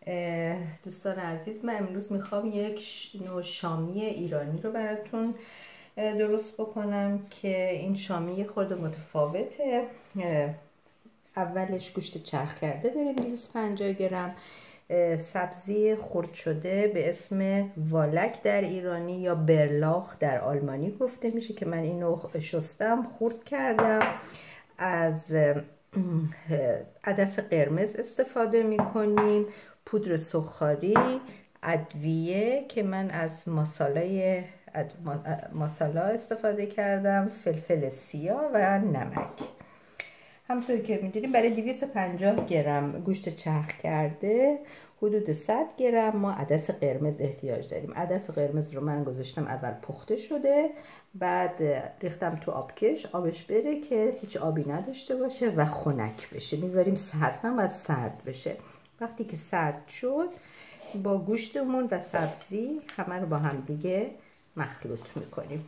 دوستان عزیز، من امروز میخوام یک نوع شامی ایرانی رو براتون درست بکنم که این شامی خود متفاوته. اولش گوشت چرخ کرده داریم 250 گرم، سبزی خرد شده به اسم والک در ایرانی یا برلاخ در آلمانی گفته میشه که من اینو شستم خرد کردم. از عدس قرمز استفاده میکنیم، پودر سکاری، ادویه که من از ماسالا استفاده کردم، فلفل سیاه و نمک. همونطور که میدونیم برای 250 گرم گوشت چرخ کرده حدود 100 گرم ما عدس قرمز احتیاج داریم. عدس قرمز رو من گذاشتم اول پخته شده، بعد ریختم تو آبکش، آبش بره که هیچ آبی نداشته باشه و خنک بشه. میذاریم سرد، هم باید سرد بشه. وقتی که سرد شد با گوشتمون و سبزی همه رو با هم دیگه مخلوط میکنیم.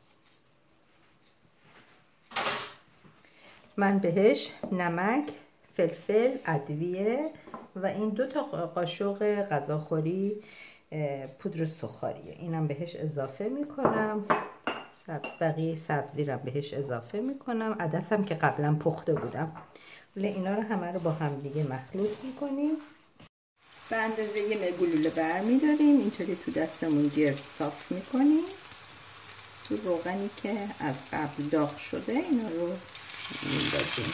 من بهش نمک، فلفل، ادویه و این 2 تا قاشق غذاخوری پودر سکریه اینم بهش اضافه میکنم. بقیه سبزی رو بهش اضافه میکنم. عدسم که قبلا پخته بودم. ولی اینا رو همه رو با هم دیگه مخلوط میکنیم. به اندازه یه گلوله برمیداریم، اینطوری تو دستمون گرد صاف میکنیم. تو روغنی که از قبل داغ شده اینا رو میندازیم.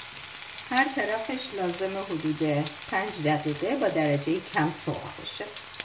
هر طرفش لازمه حدود 5 دقیقه با درجه کم سرخ بشه.